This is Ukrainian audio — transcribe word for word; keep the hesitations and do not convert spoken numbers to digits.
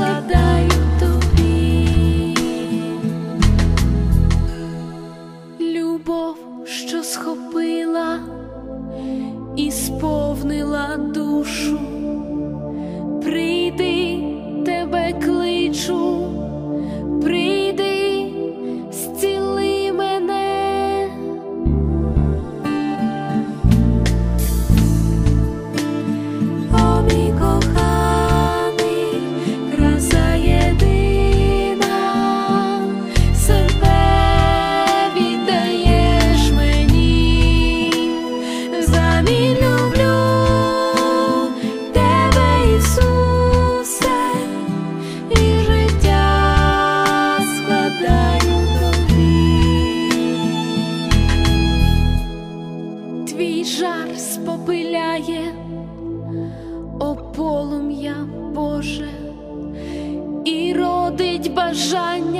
складаю тобі. Любов, що схопила і сповнила душу, прийди, тебе кличу, прийди, зціли мене. О, мій коханий, краса єдина, себе віддаєш мені, взамін люблю тебе, Ісусе, і життя складаю тобі. Твій жар спопиляє, о полум'я Боже, і родить бажання